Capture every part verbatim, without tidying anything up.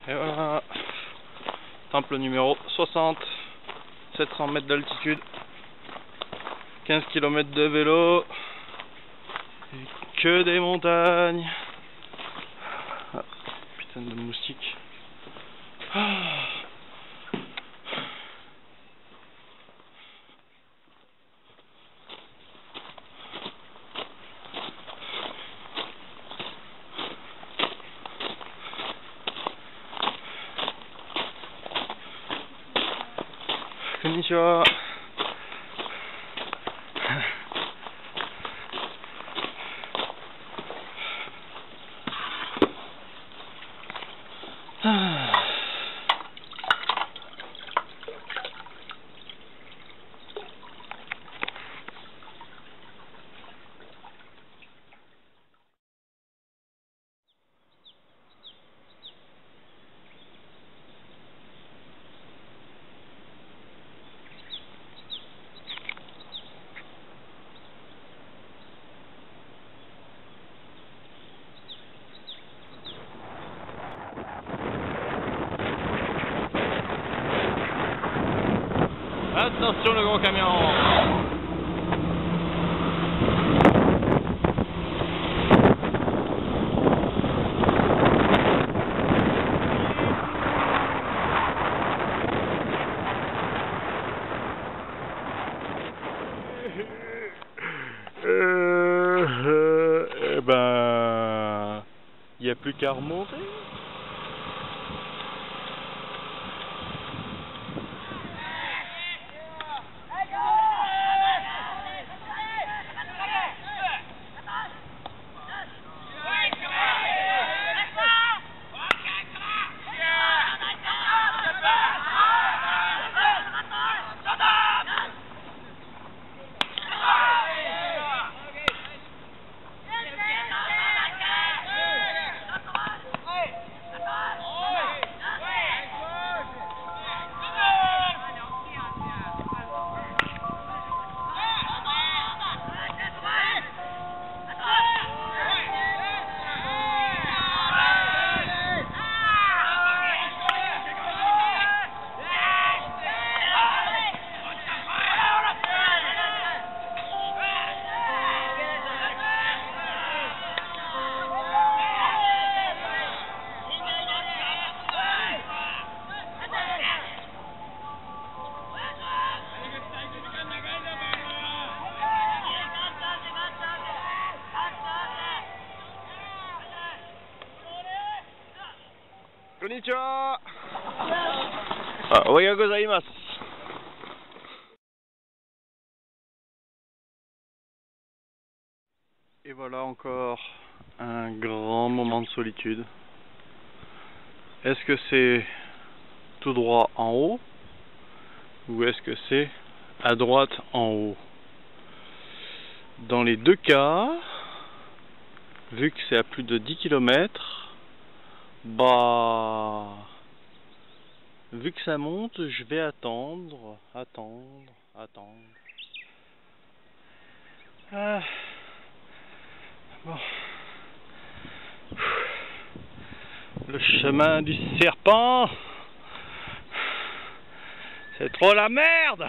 Et voilà, temple numéro soixante, sept cents mètres d'altitude, quinze kilomètres de vélo, et que des montagnes. Ah, putain de moustiques. Ah. Konnichiwa. Ah. Attention le gros camion. Euh, euh, eh ben, il n'y a plus qu'à remonter. Konnichiwa. Ah, ohayo gozaimasu. Et voilà encore un grand moment de solitude. Est-ce que c'est tout droit en haut ou est-ce que c'est à droite en haut? Dans les deux cas, vu que c'est à plus de dix kilomètres, bah, vu que ça monte, je vais attendre, attendre, attendre. Ah. Bon. Le chemin du serpent, c'est trop la merde.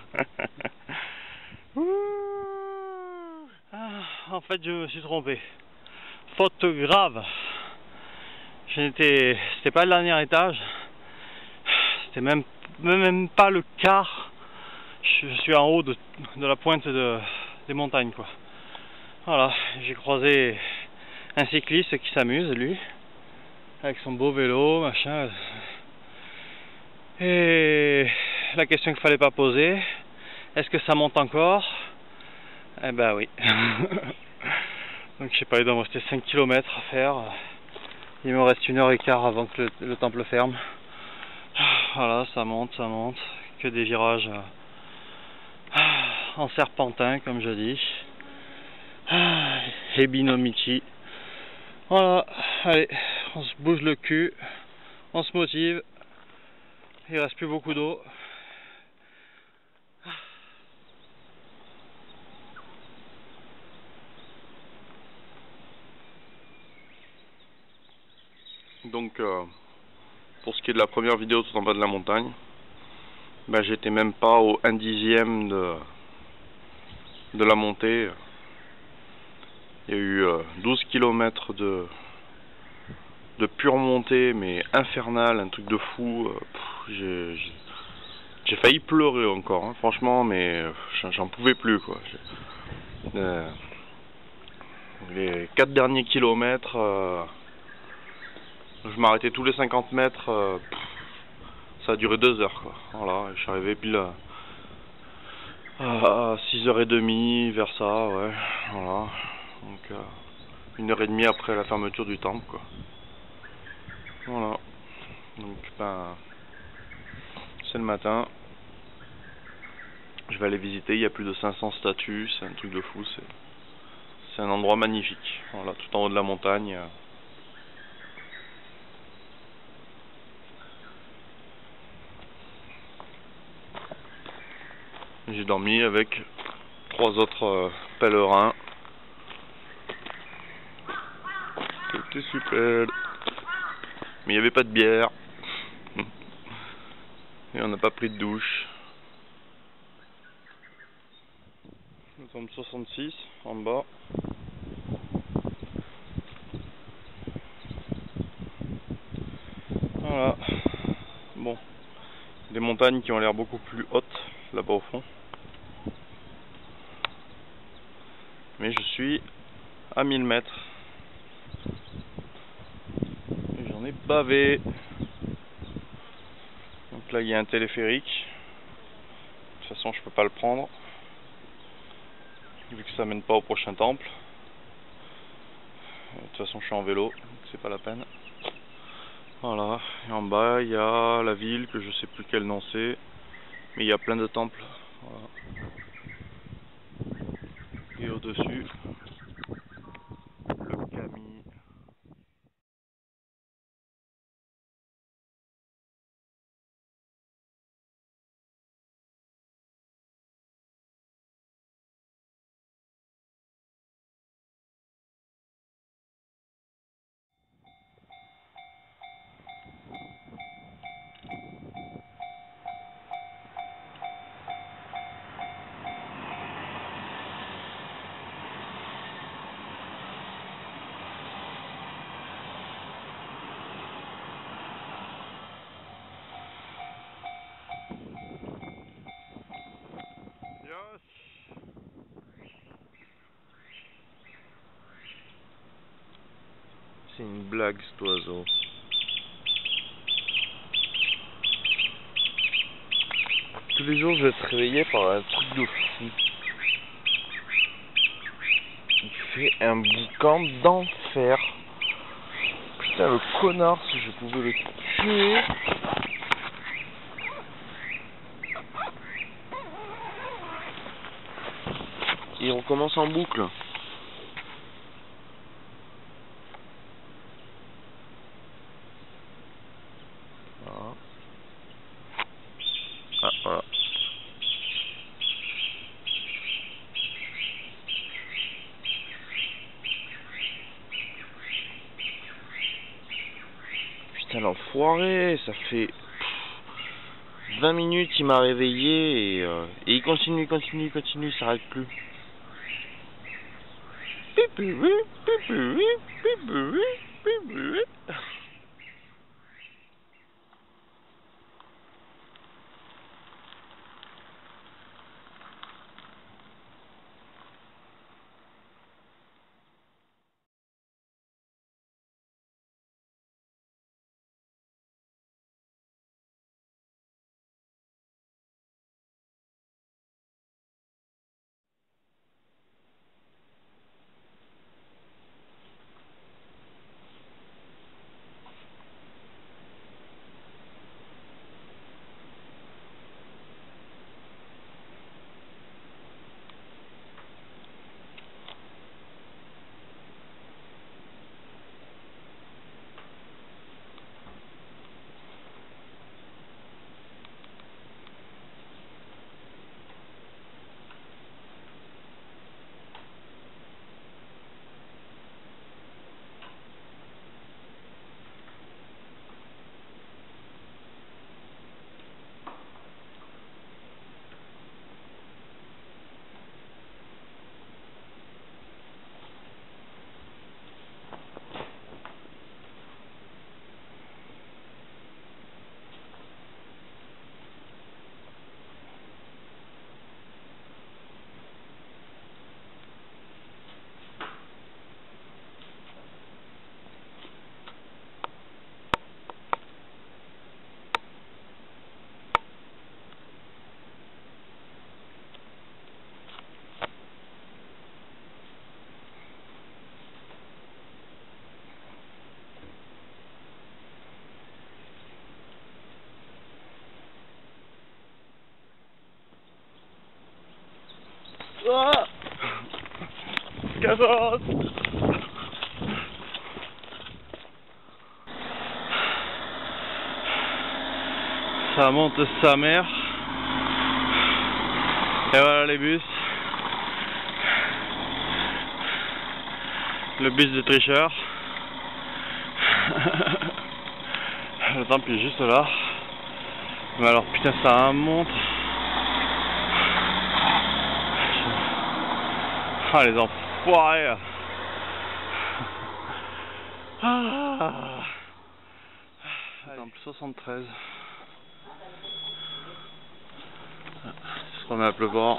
Ah, en fait, je me suis trompé. Faute grave. Je n'étais, c'était pas le dernier étage. C'était même, même pas le quart. Je, je suis en haut de, de la pointe de, des montagnes, quoi. Voilà, j'ai croisé un cycliste qui s'amuse, lui, avec son beau vélo, machin. Et la question qu'il fallait pas poser, est-ce que ça monte encore? Eh ben oui. Donc je sais pas, il doit me rester cinq kilomètres à faire. Il me reste une heure et quart avant que le, le temple ferme. Voilà, ça monte, ça monte. Que des virages en serpentin, comme je dis. Hebinomichi. Voilà, allez, on se bouge le cul, on se motive. Il reste plus beaucoup d'eau. Donc, euh, pour ce qui est de la première vidéo tout en bas de la montagne, ben, j'étais même pas au un dixième de, de la montée. Il y a eu euh, douze kilomètres de, de pure montée, mais infernale, un truc de fou. J'ai j'ai failli pleurer encore, hein, franchement, mais j'en pouvais plus, quoi. Euh, les quatre derniers kilomètres, euh, je m'arrêtais tous les cinquante mètres, euh, pff, ça a duré deux heures, quoi. Voilà, je suis arrivé pile à, à six heures trente, vers ça, ouais, voilà. Donc, euh, une heure et demie après la fermeture du temple, quoi. Voilà. Donc, ben, c'est le matin. Je vais aller visiter, il y a plus de cinq cents statues, c'est un truc de fou, c'est c'est un endroit magnifique. Voilà, tout en haut de la montagne. J'ai dormi avec trois autres euh, pèlerins. C'était super. Mais il n'y avait pas de bière. Et on n'a pas pris de douche. Nous sommes soixante-six en bas. Voilà. Bon. Des montagnes qui ont l'air beaucoup plus hautes là-bas au fond. Mais je suis à mille mètres. Et j'en ai bavé. Donc là il y a un téléphérique. De toute façon je peux pas le prendre. Vu que ça mène pas au prochain temple. De toute façon je suis en vélo, donc c'est pas la peine. Voilà, et en bas il y a la ville que je sais plus quel nom c'est, mais il y a plein de temples. Voilà. Et au-dessus, le Kami. C'est une blague cet oiseau. Tous les jours je vais être réveillé par un truc de fou. Il fait un boucan d'enfer. Putain le connard, si je pouvais le tuer. Et on recommence en boucle. Voilà. Ah, voilà. Putain l'enfoiré, ça fait vingt minutes il m'a réveillé et, euh, et il continue, il continue, il continue, il s'arrête plus. cassos. Ça monte sa mère. Et voilà les bus. Le bus de tricheur. Le temple est juste là. Mais alors putain ça monte. Ah les enfoirés. Ah. Temple soixante-treize. C'est ce qu'on met à pleuvoir.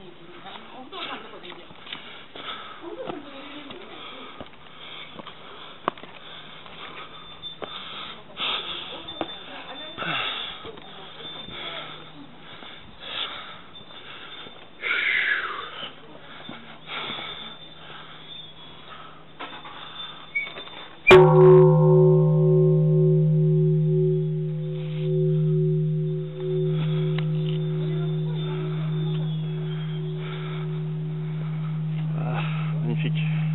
Magnifique.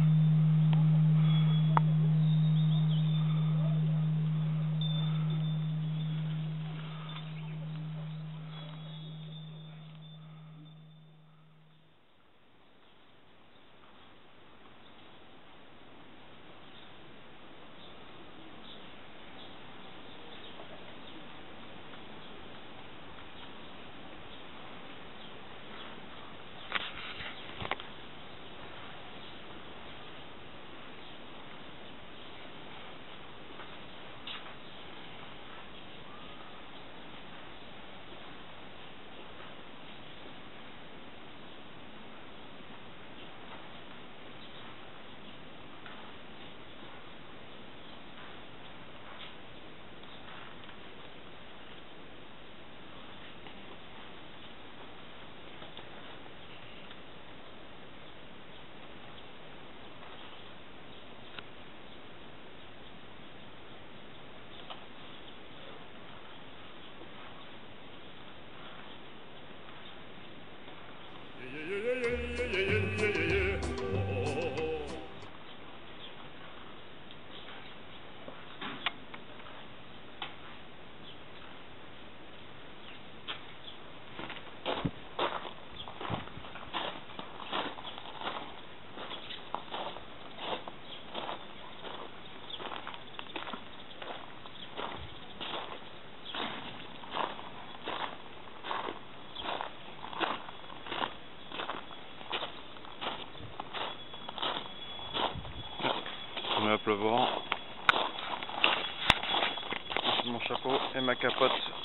On met à pleuvoir. Mon chapeau et ma capote.